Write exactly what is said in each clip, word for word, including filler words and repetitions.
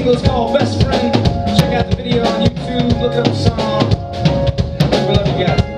single is called Best Friend. Check out the video on YouTube, look up the song. We love you guys.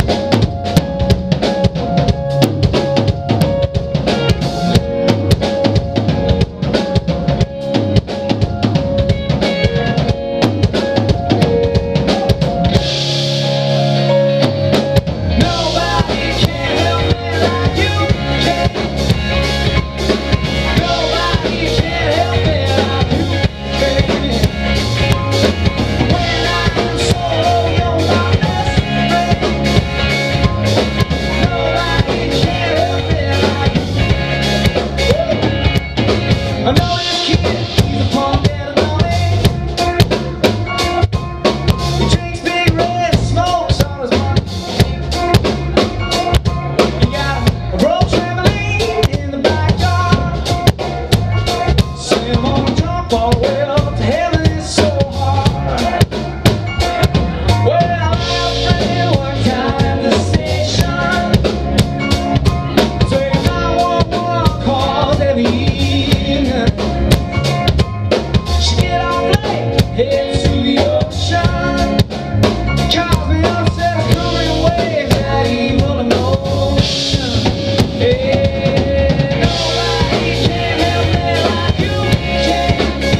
I know this kid, he's a punk and a dummy. He drinks big red, smokes on his money. He got a rope trampoline in the backyard. Say I'm gonna jump all the way up to heaven, it's so hard. Well, I friend worked out at the station. Take a nine one one call every evening. Head to the ocean, cause the upset's coming waves that evil emotion. Hey, nobody can help me like you can.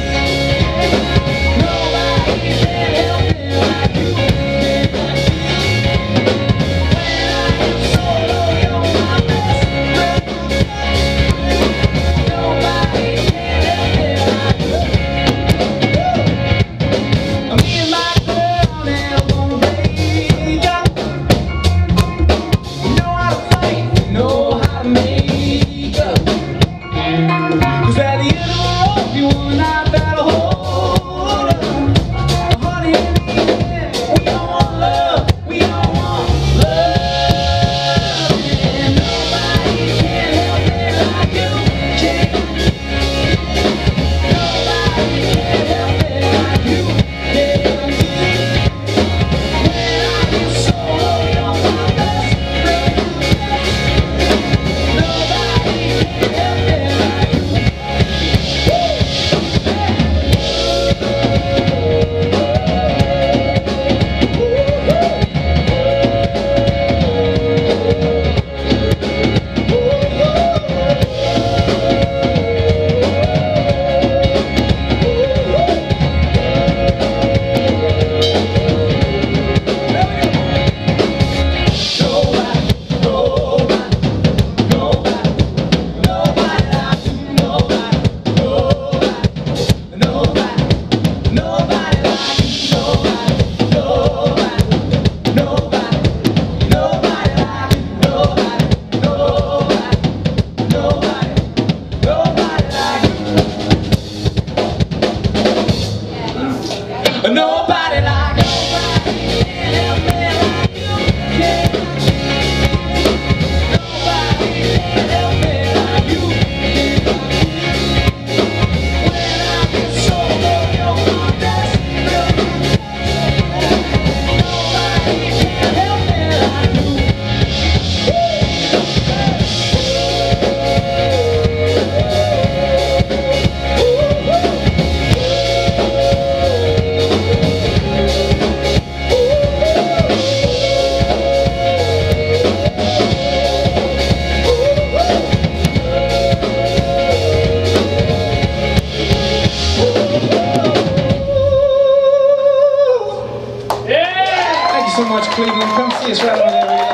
Nobody can help me like you can. When I am solo, you're my best friend. Nobody can help me like you can. Me and my girl now gonna break up. We know how to fight, we know how to make up. Cause at the end of the rope, you will not battle hold up. Honey, in the end, we don't want love, we don't want love. And nobody can help me like you can. Nobody can help me like you can. Nobody like nobody can help me like you can. Nobody can help me like you can. When I get solo, you're my best friend. Nobody can help me like you. So much, Cleveland. Come see us right over there.